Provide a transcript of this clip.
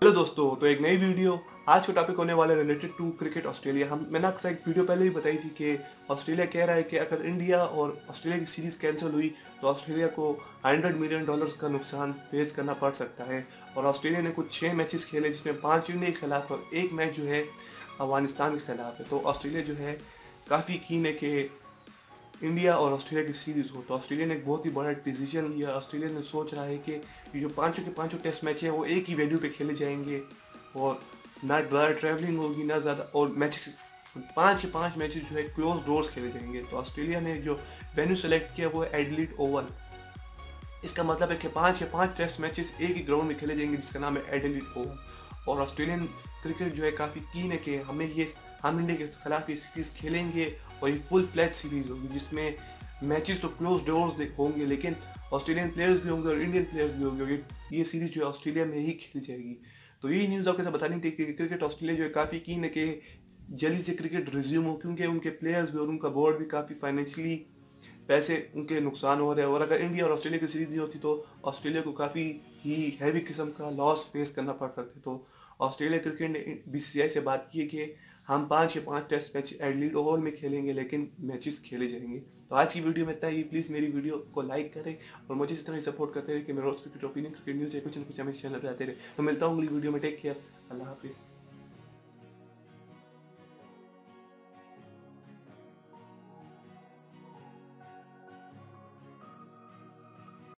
Hello दोस्तों, तो एक नई वीडियो। आज का टॉपिक होने वाला है रिलेटेड टू क्रिकेट ऑस्ट्रेलिया। मैंने अक्सर एक वीडियो पहले ही बताई थी कि ऑस्ट्रेलिया कह रहा है कि अगर इंडिया और ऑस्ट्रेलिया की सीरीज़ कैंसिल हुई तो ऑस्ट्रेलिया को $100 मिलियन का नुकसान फेस करना पड़ सकता है। और ऑस्ट्रेलिया ने कुछ 6 मैचेस खेले जिसमें 5 इंडिया के खिलाफ और एक मैच जो है अफगानिस्तान के खिलाफ है। तो ऑस्ट्रेलिया जो है काफ़ी कीन है कि इंडिया और ऑस्ट्रेलिया की सीरीज़ हो। तो ऑस्ट्रेलिया ने एक बहुत ही बड़ा डिसीजन लिया। ऑस्ट्रेलिया ने सोच रहा है कि ये जो पांचों के पांचों टेस्ट मैच हैं वो एक ही वेन्यू पे खेले जाएंगे और ना ज़्यादा ट्रैवलिंग होगी ना ज़्यादा, और मैचेस 5 के 5 मैचेस जो है क्लोज डोर्स खेले जाएंगे। तो ऑस्ट्रेलिया ने जो वेन्यू सेलेक्ट किया वो है एडिलेड ओवल। इसका मतलब है कि 5 के 5 टेस्ट मैचेस एक ही ग्राउंड में खेले जाएंगे जिसका नाम है एडिलेड ओवल। और ऑस्ट्रेलियन क्रिकेट जो है काफ़ी कीन है कि हम इंडिया के खिलाफ ये सीरीज़ खेलेंगे और ये फुल फ्लैज सीरीज़ होगी जिसमें मैचेस तो क्लोज डोर्स होंगे, लेकिन ऑस्ट्रेलियन प्लेयर्स भी होंगे और इंडियन प्लेयर्स भी होंगे। ये सीरीज़ जो है ऑस्ट्रेलिया में ही खेली जाएगी। तो यही न्यूज़ आपके साथ बतानी थी कि क्रिकेट ऑस्ट्रेलिया जो है काफ़ी कीन है कि जल्दी से क्रिकेट रिज्यूम हो, क्योंकि उनके प्लेयर्स भी और उनका बोर्ड भी काफ़ी फाइनेंशियली पैसे उनके नुकसान हो रहे हैं। और अगर इंडिया और ऑस्ट्रेलिया की सीरीज नहीं होती तो ऑस्ट्रेलिया को काफ़ी ही हैवी किस्म का लॉस फेस करना पड़ सकता है। तो ऑस्ट्रेलिया क्रिकेट ने बीसीसीआई से बात की है कि हम 5 के 5 टेस्ट मैच एडिलेड ओवल में खेलेंगे, लेकिन मैचेस खेले जाएंगे। तो आज की वीडियो में इतना ही। प्लीज़ मेरी वीडियो को लाइक करें और मुझे इस तरह सपोर्ट करते रहे कि मैं रोज क्रिकेट ओपिनियन, क्रिकेट न्यूज़ या कुछ ना कुछ हमें चैनल पर आते रहे। तो मिलता हूँ अगली वीडियो में। टेक केयर, अल्लाह हाफिज़।